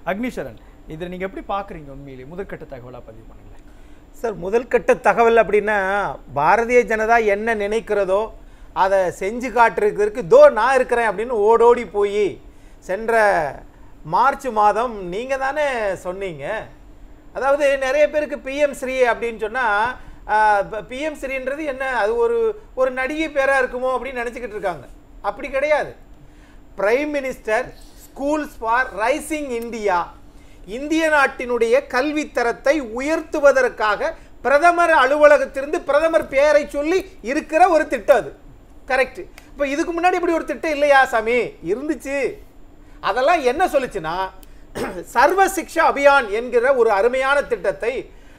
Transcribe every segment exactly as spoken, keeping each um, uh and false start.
அக்னிஷரன், இதை நீங்க எப்படி பாக்குறீங்க? உண்மையிலே முதற்கட்ட தகவலா பதிவு பண்ணுங்க சார். முதல்கட்ட தகவல் அப்படின்னா பாரதிய ஜனதா என்ன நினைக்கிறதோ அதை செஞ்சு காட்டுறதுக்கு தோ நான் இருக்கிறேன் அப்படின்னு ஓடோடி போய் சென்ற மார்ச் மாதம் நீங்க தானே சொன்னீங்க. அதாவது நிறைய பேருக்கு பிஎம் ஸ்ரீ அப்படின்னு சொன்னா பிஎம் ஸ்ரீன்றது என்ன, அது ஒரு ஒரு நடிகை பேரா இருக்குமோ அப்படின்னு நினைச்சுக்கிட்டு இருக்காங்க. அப்படி கிடையாது. Prime minister schools for rising India, இந்திய நாட்டினுடைய கல்வித்தரத்தை உயர்த்துவதற்காக பிரதமர் அலுவலகத்திலிருந்து பிரதமர் பெயரை சொல்லி இருக்கிற ஒரு திட்டம் அது. கரெக்ட். இப்போ இதுக்கு முன்னாடி இப்படி ஒரு திட்டம் இல்லையா சாமி? இருந்துச்சு. அதெல்லாம் என்ன சொல்லுச்சுன்னா சர்வ சிக்ஷா அபியான் என்கிற ஒரு அருமையான திட்டத்தை,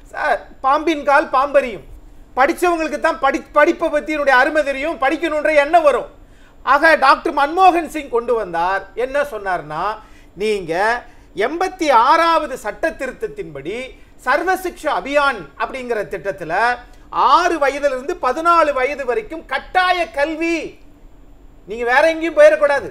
பாம்பின் கால் பாம்பரியும், படித்தவங்களுக்கு தான் படி படிப்பை பற்றி என்னுடைய அருமை தெரியும், படிக்கணுன்ற எண்ணம் வரும். ஆக டாக்டர் மன்மோகன் சிங் கொண்டு வந்தார். என்ன சொன்னார்னா, நீங்க எண்பத்தி ஆறாவது சட்ட திருத்தத்தின்படி சர்வ சிக்ஷா அபியான் அப்படிங்கிற திட்டத்தில் ஆறு வயதிலிருந்து பதினாலு வயது வரைக்கும் கட்டாய கல்வி. நீங்க வேற எங்கேயும் போயிடக்கூடாது.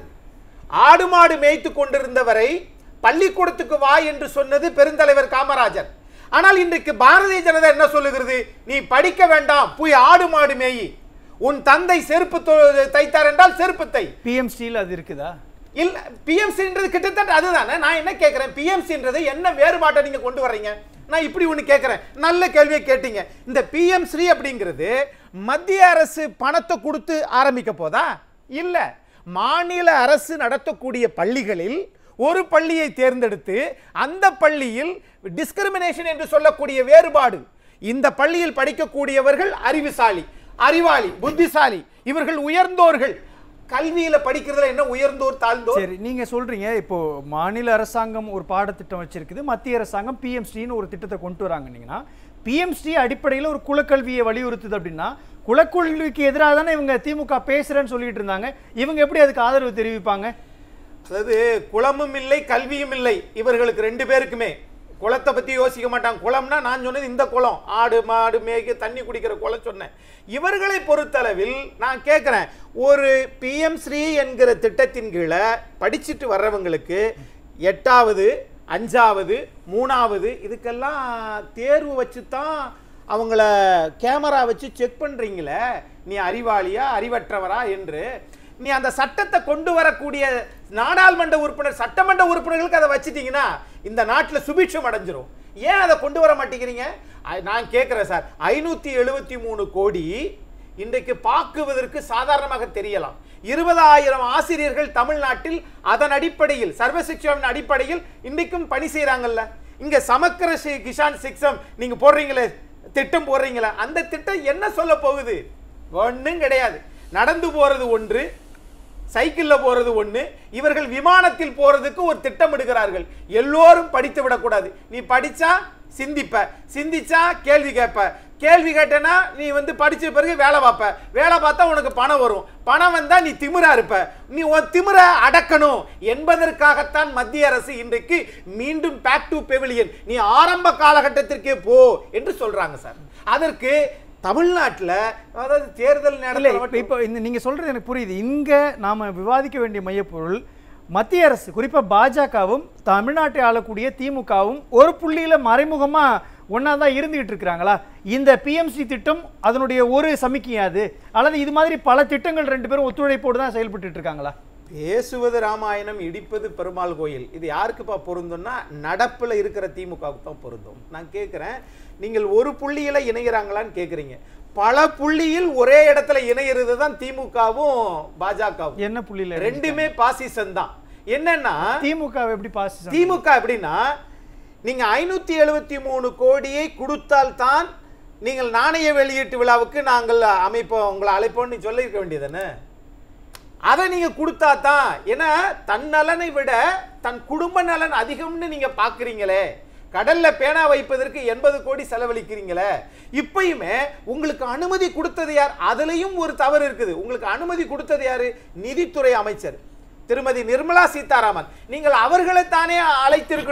ஆடு மாடு மேய்த்து கொண்டிருந்தவரை பள்ளிக்கூடத்துக்கு வா என்று சொன்னது பெருந்தலைவர் காமராஜர். ஆனால் இன்றைக்கு பாரதிய ஜனதா என்ன சொல்லுகிறது? நீ படிக்க வேண்டாம், போய் ஆடு மாடு மேயி. உன் தந்தை செருப்பு தைத்தார் என்றால் செருப்பு தை. பிஎம்சியில் அது இருக்குதா? இல்ல, பிஎம்சின்றது கிட்டத்தட்ட அதுதானே. நான் என்ன கேட்கிறேன், பிஎம்சின்றது என்ன வேறுபாட்டை நீங்க கொண்டு வர்றீங்க? நான் இப்படி ஒன்று கேட்கிறேன். நல்ல கேள்வியை கேட்டீங்க. இந்த பிஎம் ஸ்ரீ அப்படிங்கிறது மத்திய அரசு பணத்தை கொடுத்து ஆரம்பிக்க போதா? இல்ல, மாநில அரசு நடத்தக்கூடிய பள்ளிகளில் ஒரு பள்ளியை தேர்ந்தெடுத்து அந்த பள்ளியில் டிஸ்கிரிமினேஷன் என்று சொல்லக்கூடிய வேறுபாடு, இந்த பள்ளியில் படிக்கக்கூடியவர்கள் அறிவுசாலி, அறிவாளி, புத்திசாலி, இவர்கள் உயர்ந்தோர்கள். கல்வியில படிக்கிறதுல என்ன உயர்ந்தோர் தாழ்ந்தோர்? சரி, நீங்க சொல்றீங்க இப்போ மாநில அரசாங்கம் ஒரு பாடத்திட்டம் வச்சிருக்குது, மத்திய அரசாங்கம் பிஎம்ஸ்ரீன்னு ஒரு திட்டத்தை கொண்டு வராங்கன்னீங்கன்னா, பிஎம்ஸ்ரீ அடிப்படையில் ஒரு குலக்கல்வியை வலியுறுத்துது அப்படின்னா, குலக்கல்விக்கு எதிராக தானே இவங்க திமுக பேசுறேன்னு சொல்லிட்டு இருந்தாங்க. இவங்க எப்படி அதுக்கு ஆதரவு தெரிவிப்பாங்க? அதாவது குளமும் இல்லை கல்வியும் இல்லை இவர்களுக்கு ரெண்டு பேருக்குமே. குளத்தை பத்தி யோசிக்க மாட்டாங்க. குளம்னா நான் சொன்னது இந்த குளம், ஆடு மாடு மேய்க்க தண்ணி குடிக்கிற குளம் சொன்னேன். இவர்களை பொறுத்தளவில் நான் கேட்கிறேன், ஒரு பிஎம் ஸ்ரீ என்கிற திட்டத்தின் கீழே படிச்சுட்டு வர்றவங்களுக்கு எட்டாவது அஞ்சாவது மூணாவது இதுக்கெல்லாம் தேர்வு வச்சு தான் அவங்கள கேமரா வச்சு செக் பண்றீங்களே, நீ அறிவாளியா அறிவற்றவரா என்று. நீ அந்த சட்டத்தை கொண்டு வரக்கூடிய நாடாளுமன்ற உறுப்பினர் சட்டமன்ற உறுப்பினர்களுக்கு அதை வச்சுட்டீங்கன்னா இந்த நாட்டில் சுபிட்சம் அடைஞ்சிரும். ஏன் அதை கொண்டு வர மாட்டேங்கிறீங்க? நான் கேட்கிறேன் சார், ஐநூத்தி எழுபத்தி மூணு கோடி இன்றைக்கு பாக்குவதற்கு சாதாரணமாக தெரியலாம். இருபதாயிரம் ஆசிரியர்கள் தமிழ்நாட்டில் அதன் அடிப்படையில் சர்வசிக்ஷாவின் அடிப்படையில் இன்றைக்கும் பணி செய்யறாங்கல்ல. இங்க சமக்கர கிஷான் சிக்ஷம் நீங்க போடுறீங்களே, திட்டம் போடுறீங்களா, அந்த திட்டம் என்ன சொல்ல போகுது? ஒன்றும் கிடையாது. நடந்து போறது ஒன்று, சைக்கிள்ல போறது ஒண்ணு, இவர்கள் விமானத்தில் போறதுக்கு ஒரு திட்டம் எடுக்கிறார்கள். எல்லோரும் படித்து விடக்கூடாது. நீ படிச்சா சிந்திப்ப, சிந்திச்சா கேள்வி கேட்ப, கேள்வி கேட்டனா நீ வந்து படிச்ச பிறகு வேலை பார்ப்ப, வேலை பார்த்தா உனக்கு பணம் வரும், பணம் வந்தா நீ திமிரா இருப்ப. நீ உன் திமிர அடக்கணும் என்பதற்காகத்தான் மத்திய அரசு இன்றைக்கு மீண்டும் பேக் டு பெவிலியன், நீ ஆரம்ப காலகட்டத்திற்கே போ என்று சொல்றாங்க சார். அதற்கு தமிழ்நாட்டில் அதாவது தேர்தல் நேரத்தில் இப்போ இந்த நீங்க சொல்றது எனக்கு புரியுது. இங்க நாம விவாதிக்க வேண்டிய மையப்பொருள், மத்திய அரசு குறிப்பா பாஜகவும் தமிழ்நாட்டை ஆளக்கூடிய திமுகவும் ஒரு புள்ளியில மறைமுகமா ஒன்னா தான் இருந்துகிட்டு இருக்கிறாங்களா? இந்த பிஎம்சி திட்டம் அதனுடைய ஒரு சமிக்கையாது, அல்லது இது மாதிரி பல திட்டங்கள் ரெண்டு பேரும் ஒத்துழைப்போடு தான் செயல்பட்டு இருக்காங்களா? பேசுவது ராமாயணம், இடிப்பது பெருமாள் கோயில். இது யாருக்குப்பா பொருந்தும்னா நடப்புல இருக்கிற திமுகவுக்கு தான் பொருந்தும். நான் கேட்கிறேன், நீங்கள் ஒரு புள்ளியில இணைகிறாங்களான்னு கேட்குறீங்க. பல புள்ளியில் ஒரே இடத்துல இணைகிறது தான் திமுகவும் பாஜகவும். என்ன புள்ளியில? ரெண்டுமே பாசிசம் தான். என்னன்னா திமுக எப்படி பாசிசம்? திமுக எப்படின்னா, நீங்க ஐநூத்தி எழுபத்தி மூணு கோடியை கொடுத்தால் தான் நீங்கள் நாணய வெளியீட்டு விழாவுக்கு நாங்கள் அமைப்போம், உங்களை அழைப்போம்னு சொல்லியிருக்க வேண்டியதுன்னு. அதை நீங்க கொடுத்தா தான். ஏன்னா தன் நலனை விட தன் குடும்ப நலன் அதிகம்னு நீங்க பாக்குறீங்களே. கடல்ல பேனா வைப்பதற்கு எண்பது கோடி செலவழிக்கிறீங்களே. இப்பயுமே உங்களுக்கு அனுமதி கொடுத்தது யார்? அதுலயும் ஒரு தவறு இருக்குது. உங்களுக்கு அனுமதி கொடுத்தது யாரு? நிதித்துறை அமைச்சர் திருமதி நிர்மலா சீதாராமன். நீங்கள் அவர்களை தானே அழைத்திருக்கணும்.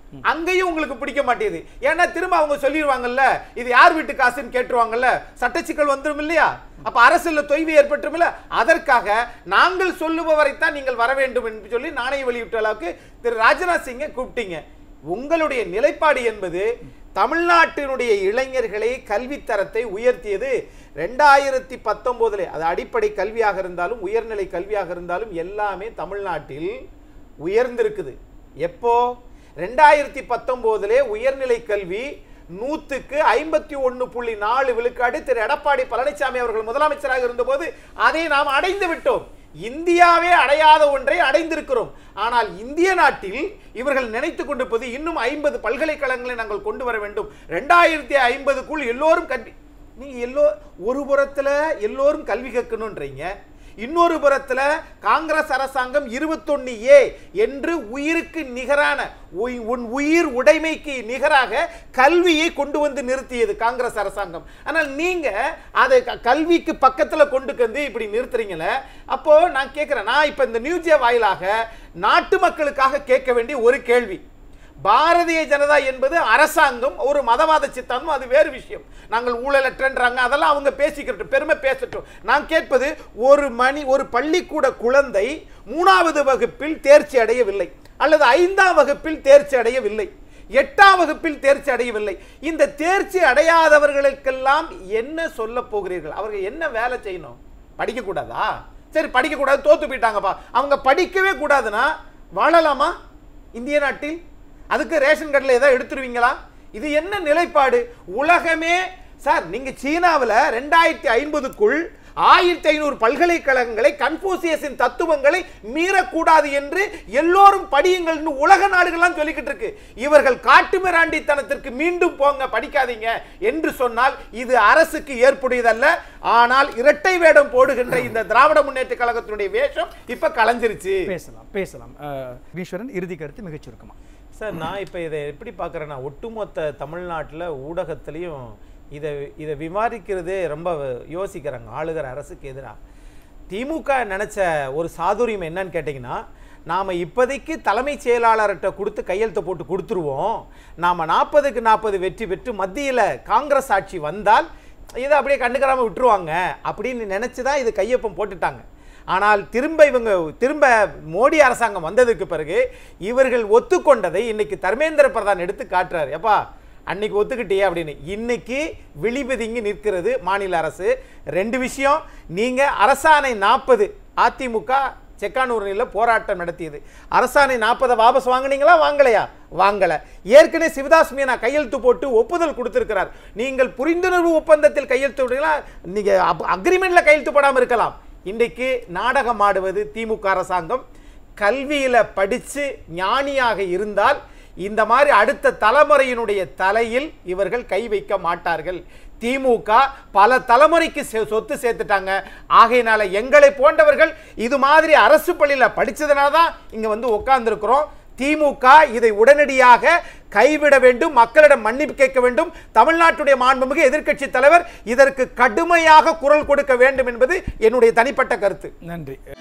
அங்கேயும் உங்களுக்கு பிடிக்க மாட்டேங்குது. ஏன்னா திரும்ப அவங்க சொல்லிடுவாங்கல்ல, இது யார் வீட்டு காசுன்னு கேட்டுருவாங்கல்ல, சட்டச்சிக்கல் வந்துடும் இல்லையா? அப்ப அரசுல தொய்வு ஏற்பட்டும் இல்ல. அதற்காக நாங்கள் சொல்லுபவரைத்தான் நீங்கள் வர வேண்டும் என்று சொல்லி நாணய வெளியிட்ட அளவுக்கு திரு ராஜ்நாத் சிங்கை கூப்பிட்டீங்க. உங்களுடைய நிலைப்பாடு என்பது தமிழ்நாட்டினுடைய இளைஞர்களை கல்வித்தரத்தை உயர்த்தியது. ரெண்டாயிரத்தி பத்தொன்பதுல அது அடிப்படை கல்வியாக இருந்தாலும் உயர்நிலை கல்வியாக இருந்தாலும் எல்லாமே தமிழ்நாட்டில் உயர்ந்திருக்குது. எப்போ? ரெண்டாயிரத்தி பத்தொன்பதுல உயர்நிலை கல்வி நூத்துக்கு ஐம்பத்தி ஒன்னு புள்ளி நாலு விழுக்காடு திரு எடப்பாடி பழனிசாமி அவர்கள் முதலமைச்சராக இருந்தபோது அதை நாம் அடைந்து விட்டோம். இந்தியாவே அடையாத ஒன்றை அடைந்திருக்கிறோம். ஆனால் இந்திய நாட்டில் இவர்கள் நினைத்துக் கொண்டிருப்பது இன்னும் ஐம்பது பல்கலைக்கழகங்களை நாங்கள் கொண்டு வர வேண்டும், ரெண்டாயிரத்தி ஐம்பதுக்குள் எல்லோரும் கல்வி. நீங்க எல்லோ ஒரு புறத்துல எல்லோரும் கல்வி கற்கணும்ன்றீங்க, இன்னொரு புறத்துல காங்கிரஸ் அரசாங்கம் இருபத்தொன்னு ஏ என்று உயிருக்கு நிகரான உன் உயிர் உடைமைக்கு நிகராக கல்வியை கொண்டு வந்து நிறுத்தியது காங்கிரஸ் அரசாங்கம். ஆனால் நீங்க அதை கல்விக்கு பக்கத்துல கொண்டு வந்து இப்படி நிறுத்துறீங்களே. அப்போ நான் கேட்கிறேன், நான் இப்ப இந்த நியூஜே வாயிலாக நாட்டு மக்களுக்காக கேட்க வேண்டிய ஒரு கேள்வி, பாரதிய ஜனதா என்பது அரசாங்கம் ஒரு மதவாத சித்தாந்தம், அது வேறு விஷயம். நாங்கள் ஊழலற்றன்றாங்க, அதெல்லாம் அவங்க பேசிக்கிட்டு பெருமை பேசட்டும். நான் கேட்பது, ஒரு மணி ஒரு பள்ளிக்கூட குழந்தை மூணாவது வகுப்பில் தேர்ச்சி அடையவில்லை அல்லது ஐந்தாம் வகுப்பில் தேர்ச்சி அடையவில்லை, எட்டாம் வகுப்பில் தேர்ச்சி அடையவில்லை, இந்த தேர்ச்சி அடையாதவர்களுக்கெல்லாம் என்ன சொல்ல போகிறீர்கள்? அவர்கள் என்ன வேலை செய்யணும்? படிக்க கூடாதா? சரி, படிக்க கூடாது, தோத்து போயிட்டாங்கப்பா. அவங்க படிக்கவே கூடாதுன்னா வாழலாமா இந்திய நாட்டில்? அதுக்கு ரேஷன் கார்டில் ஏதாவது எடுத்துருவீங்களா? இது என்ன நிலைப்பாடு? உலகமே சார், நீங்க சீனாவில் ரெண்டாயிரத்தி ஐம்பதுக்குள் ஆயிரத்தி ஐநூறு பல்கலைக்கழகங்களை கன்ஃபூசியஸின் தத்துவங்களை மீறக்கூடாது என்று எல்லோரும் படியுங்கள் உலக நாடுகள்லாம் சொல்லிக்கிட்டு இருக்கு. இவர்கள் காட்டுமிராண்டித்தனத்திற்கு மீண்டும் போங்க, படிக்காதீங்க என்று சொன்னால் இது அரசுக்கு ஏற்புடையதல்ல. ஆனால் இரட்டை வேடம் போடுகின்ற இந்த திராவிட முன்னேற்ற கழகத்தினுடைய வேஷம் இப்ப கலைஞ்சிருச்சு. பேசலாம் பேசலாம் ஈஸ்வரன், இறுதி கருத்து மிகச் சுருக்கமா. சார், நான் இப்போ இதை எப்படி பார்க்குறேன்னா, ஒட்டுமொத்த தமிழ்நாட்டில் ஊடகத்திலையும் இதை இதை விவாதிக்கிறதே ரொம்ப யோசிக்கிறாங்க ஆளுகிற அரசுக்கு எதிராக. திமுக நினச்ச ஒரு சாதுரியம் என்னன்னு கேட்டிங்கன்னா, நாம் இப்போதைக்கு தலைமைச் செயலாளர்கிட்ட கொடுத்து கையெழுத்து போட்டு கொடுத்துருவோம், நாம் நாற்பதுக்கு நாற்பது வெற்றி பெற்று மத்தியில் காங்கிரஸ் ஆட்சி வந்தால் இதை அப்படியே கண்டுக்கிறாமல் விட்டுருவாங்க அப்படின்னு நினச்சி தான் இது கையொப்பம் போட்டுட்டாங்க. ஆனால் திரும்ப இவங்க திரும்ப மோடி அரசாங்கம் வந்ததுக்கு பிறகு இவர்கள் ஒத்துக்கொண்டதை இன்னைக்கு தர்மேந்திர பிரதான் எடுத்து காட்டுறாரு. எப்பா அன்னைக்கு ஒத்துக்கிட்டே அப்படின்னு. இன்னைக்கு விழிபதுங்கி நிற்கிறது மாநில அரசு. ரெண்டு விஷயம், நீங்க அரசாணை நாற்பது அதிமுக செக்கானூரில் போராட்டம் நடத்தியது, அரசாணை நாற்பதை வாபஸ் வாங்கினீங்களா? வாங்கலையா? வாங்கல. ஏற்கனவே சிவதாஸ் மீனா கையெழுத்து போட்டு ஒப்புதல் கொடுத்திருக்கிறார். நீங்கள் புரிந்துணர்வு ஒப்பந்தத்தில் கையெழுத்து போட்டீங்களா? நீங்க அக்ரிமெண்ட்ல கையெழுத்து போடாமல் இருக்கலாம். இன்றைக்கு நாடகம் ஆடுவது திமுக அரசாங்கம். கல்வியில படிச்சு ஞானியாக இருந்தால் இந்த மாதிரி அடுத்த தலைமுறையினுடைய தலையில் இவர்கள் கை வைக்க மாட்டார்கள். திமுக பல தலைமுறைக்கு சொத்து சேர்த்துட்டாங்க. ஆகையினால எங்களை போன்றவர்கள் இது மாதிரி அரசு பள்ளியில் படிச்சதுனால தான் இங்க வந்து உட்கார்ந்துருக்கிறோம். திமுக இதை உடனடியாக கைவிட வேண்டும், மக்களிடம் மன்னிப்பு கேட்க வேண்டும். தமிழ்நாட்டுடைய மாண்புமிகு எதிர்க்கட்சி தலைவர் இதற்கு கடுமையாக குரல் கொடுக்க வேண்டும் என்பது என்னுடைய தனிப்பட்ட கருத்து. நன்றி.